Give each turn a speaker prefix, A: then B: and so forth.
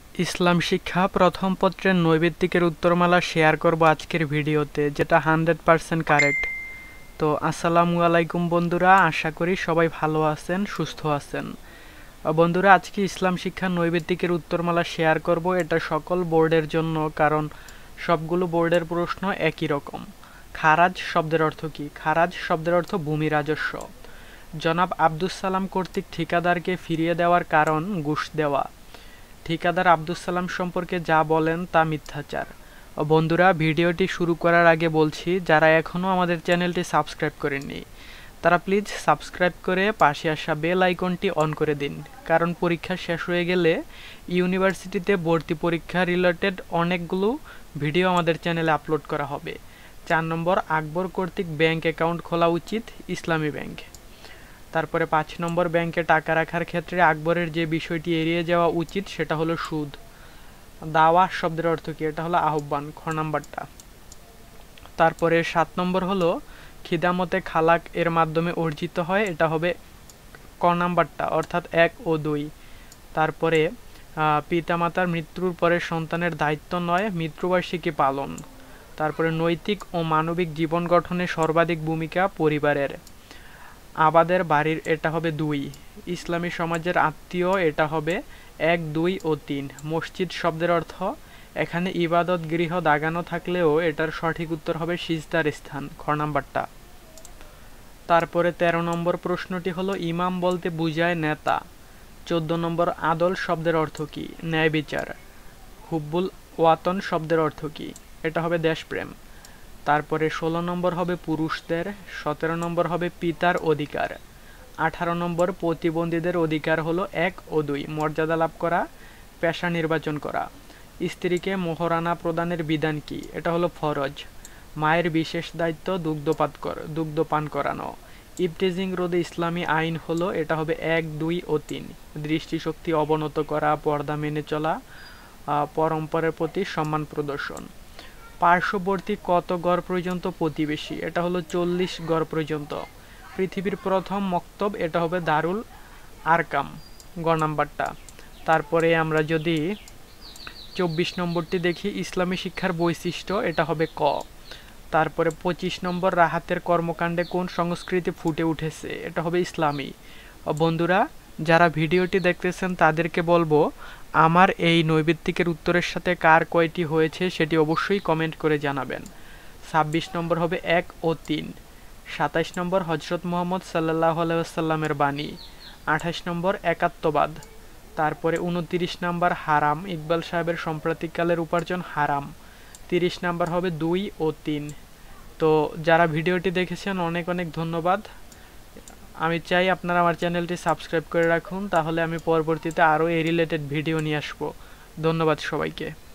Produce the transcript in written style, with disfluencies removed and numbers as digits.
A: ইসলাম শিক্ষা প্রথম পত্রের নৈবেত্তিকের উত্তরমালা শেয়ার করব আজকের ভিডিওতে, যেটা 100% কারেক্ট। তো আসসালামু আলাইকুম বন্ধুরা, আশা করি সবাই ভালো আছেন, সুস্থ আছেন। বন্ধুরা, আজকে ইসলাম শিক্ষা নৈবেত্তিকের উত্তরমালা শেয়ার করব। এটা সকল বোর্ডের জন্য, কারণ সবগুলো বোর্ডের প্রশ্ন একই রকম। খারাজ শব্দের অর্থ কি? খারাজ শব্দের অর্থ ভূমি রাজস্ব। জনাব আব্দুস সালাম কর্তৃক ঠিকাদারকে ফিরিয়ে দেওয়ার কারণ ঘুষ দেওয়া। ঠিকাদার আব্দুস সালাম সম্পর্কে যা বলেন তা মিথ্যাচার। বন্ধুরা, ভিডিওটি শুরু করার আগে বলছি, যারা এখনও আমাদের চ্যানেলটি সাবস্ক্রাইব করেননি তারা প্লিজ সাবস্ক্রাইব করে পাশে আসা বেল আইকনটি অন করে দিন, কারণ পরীক্ষা শেষ হয়ে গেলে ইউনিভার্সিটিতে ভর্তি পরীক্ষা রিলেটেড অনেকগুলো ভিডিও আমাদের চ্যানেলে আপলোড করা হবে। 4 নম্বর, আকবর কর্তৃক ব্যাংক অ্যাকাউন্ট খোলা উচিত ইসলামী ব্যাংক। তারপরে 5 নম্বর, ব্যাংকে টাকা রাখার ক্ষেত্রে আকবরের যে বিষয়টি এড়িয়ে যাওয়া উচিত সেটা হলো সুদ। দাওয়া শব্দের অর্থ কি? এটা হলো আহ্বান, খ নাম্বারটা। তারপরে 7 নম্বর হলো খিদামতে খালাক এর মাধ্যমে অর্জিত হয়, এটা হবে ক নাম্বারটা, অর্থাৎ 1 ও 2। তারপরে পিতামাতার মৃত্যুর পরে সন্তানের দায়িত্ব নয় মৃত্যুবার্ষিকী পালন। তারপরে নৈতিক ও মানবিক জীবন গঠনে সর্বাধিক ভূমিকা পরিবারের। আবাদের বাড়ির, এটা হবে 2। ইসলামী সমাজের আত্মীয়, এটা হবে 1, 2 ও 3। মসজিদ শব্দের অর্থ, এখানে ইবাদত গৃহ দাগানো থাকলেও এটার সঠিক উত্তর হবে সিজদার স্থান, খ নাম্বারটা। তারপরে 13 নম্বর প্রশ্নটি হলো ইমাম বলতে বুঝায় নেতা। 14 নম্বর, আদল শব্দের অর্থ কি? ন্যায় বিচার। হুব্বুল ওয়াতন শব্দের অর্থ কি? এটা হবে দেশপ্রেম। তারপরে 16 নম্বর হবে পুরুষদের। 17 নম্বর হবে পিতার অধিকার। 18 নম্বর, প্রতিবন্ধীদের অধিকার হলো 1 ও 2, মর্যাদা লাভ করা, পেশা নির্বাচন করা। স্ত্রীকে মোহরানা প্রদানের বিধান কি? এটা হলো ফরজ। মায়ের বিশেষ দায়িত্ব দুগ্ধপান করানো। ইবটিজিং রোধে ইসলামী আইন হলো, এটা হবে 1, 2 ও 3। দৃষ্টিশক্তি অবনত করা, পর্দা মেনে চলা, পরম্পরার প্রতি সম্মান প্রদর্শন। পার্শ্ববর্তী কত গড় পর্যন্ত প্রতিবেশী? এটা হলো 40 গড় পর্যন্ত। পৃথিবীর প্রথম মক্তব, এটা হবে দারুল আরকাম, গ নাম্বারটা। তারপরে আমরা যদি 24 নম্বরটি দেখি, ইসলামী শিক্ষার বৈশিষ্ট্য, এটা হবে ক। তারপরে 25 নম্বর, রাহাতের কর্মকাণ্ডে কোন সংস্কৃতি ফুটে উঠেছে? এটা হবে ইসলামী। বন্ধুরা, যারা ভিডিওটি দেখতেছেন তাদেরকে বলবো, আমার এই নৈবেত্তিকের উত্তরের সাথে কার কয়টি হয়েছে সেটি অবশ্যই কমেন্ট করে জানাবেন। 26 নম্বর হবে 1 ও 3। 27 নম্বর, হজরত মুহাম্মদ সাল্লাল্লাহু আলাইহি ওয়াসাল্লামের বাণী। 28 নম্বর, একাত্মবাদ। তারপরে 29 নম্বর, হারাম, ইকবাল সাহেবের সাম্প্রতিককালের উপার্জন হারাম। 30 নম্বর হবে 2 ও 3। তো যারা ভিডিওটি দেখেছেন অনেক অনেক ধন্যবাদ। আমি চাই আপনারা আমার চ্যানেলটি সাবস্ক্রাইব করে রাখুন, তাহলে আমি পরবর্তীতে আরও এই রিলেটেড ভিডিও নিয়ে আসবো। ধন্যবাদ সবাইকে।